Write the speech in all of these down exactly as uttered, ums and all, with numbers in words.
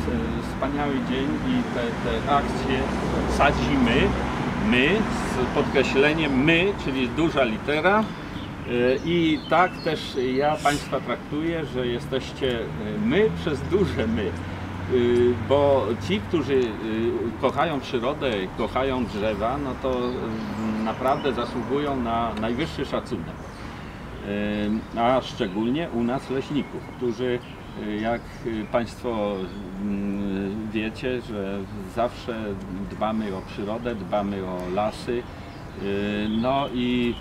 wspaniały dzień i te, te akcje sadzimy. My, z podkreśleniem my, czyli duża litera. I tak też ja Państwa traktuję, że jesteście my przez duże my. Bo ci, którzy kochają przyrodę, kochają drzewa, no to naprawdę zasługują na najwyższy szacunek. A szczególnie u nas leśników, którzy, jak Państwo wiecie, że zawsze dbamy o przyrodę, dbamy o lasy. No i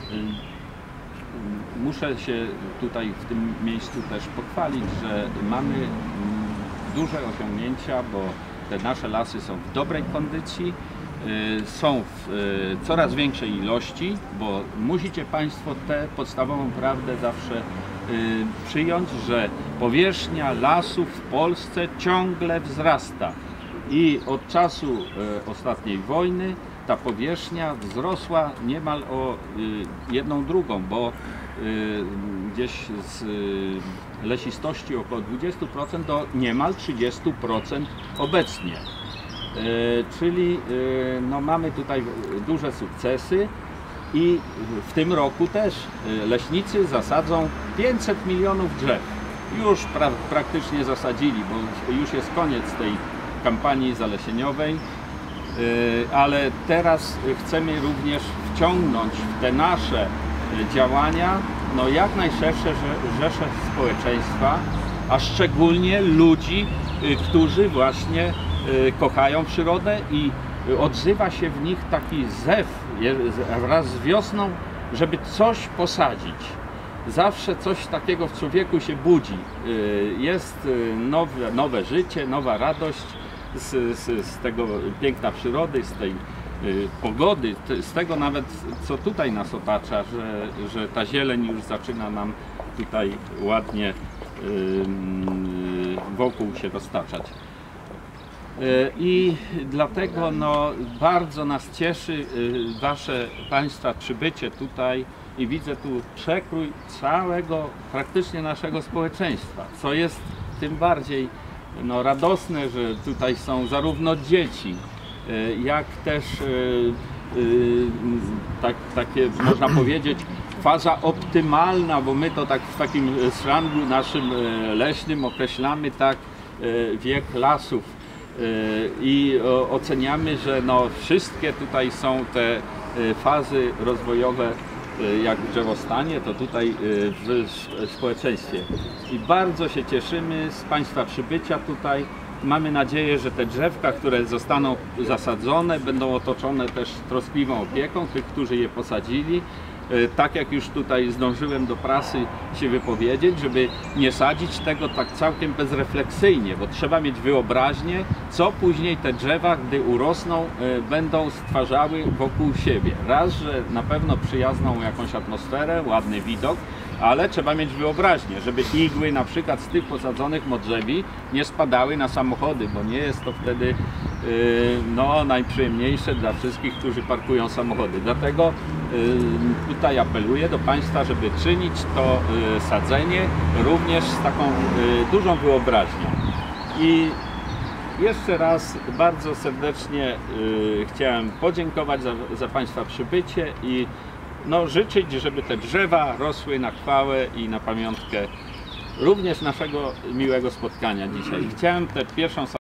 muszę się tutaj w tym miejscu też pochwalić, że mamy duże osiągnięcia, bo te nasze lasy są w dobrej kondycji, są w coraz większej ilości, bo musicie Państwo tę podstawową prawdę zawsze przyjąć, że powierzchnia lasów w Polsce ciągle wzrasta i od czasu ostatniej wojny ta powierzchnia wzrosła niemal o jedną drugą, bo gdzieś z lesistości około dwudziestu procent do niemal trzydziestu procent obecnie. Czyli no, mamy tutaj duże sukcesy i w tym roku też leśnicy zasadzą pięćset milionów drzew. Już pra praktycznie zasadzili, bo już jest koniec tej kampanii zalesieniowej. Ale teraz chcemy również wciągnąć w te nasze działania no jak najszersze rzesze społeczeństwa, a szczególnie ludzi, którzy właśnie kochają przyrodę i odzywa się w nich taki zew wraz z wiosną, żeby coś posadzić. Zawsze coś takiego w człowieku się budzi. Jest nowe, nowe życie, nowa radość z, z, z tego piękna przyrody, z tej y, pogody, z tego nawet co tutaj nas otacza, że, że ta zieleń już zaczyna nam tutaj ładnie y, y, wokół się roztaczać. Y, I dlatego no, bardzo nas cieszy y, Wasze Państwa przybycie tutaj i widzę tu przekrój całego praktycznie naszego społeczeństwa, co jest tym bardziej no, radosne, że tutaj są zarówno dzieci, jak też tak, takie można powiedzieć faza optymalna, bo my to tak w takim slangu naszym leśnym określamy tak wiek lasów i oceniamy, że no, wszystkie tutaj są te fazy rozwojowe jak w drzewostanie, to tutaj w społeczeństwie. I bardzo się cieszymy z Państwa przybycia tutaj. Mamy nadzieję, że te drzewka, które zostaną zasadzone, będą otoczone też troskliwą opieką tych, którzy je posadzili. Tak jak już tutaj zdążyłem do prasy się wypowiedzieć, żeby nie sadzić tego tak całkiem bezrefleksyjnie, bo trzeba mieć wyobraźnię, co później te drzewa, gdy urosną, będą stwarzały wokół siebie. Raz, że na pewno przyjazną jakąś atmosferę, ładny widok, ale trzeba mieć wyobraźnię, żeby igły na przykład z tych posadzonych modrzewi nie spadały na samochody, bo nie jest to wtedy no, najprzyjemniejsze dla wszystkich, którzy parkują samochody. Dlatego tutaj apeluję do Państwa, żeby czynić to sadzenie również z taką dużą wyobraźnią. I jeszcze raz bardzo serdecznie chciałem podziękować za, za Państwa przybycie i no, życzyć, żeby te drzewa rosły na chwałę i na pamiątkę również naszego miłego spotkania dzisiaj. Chciałem tę pierwszą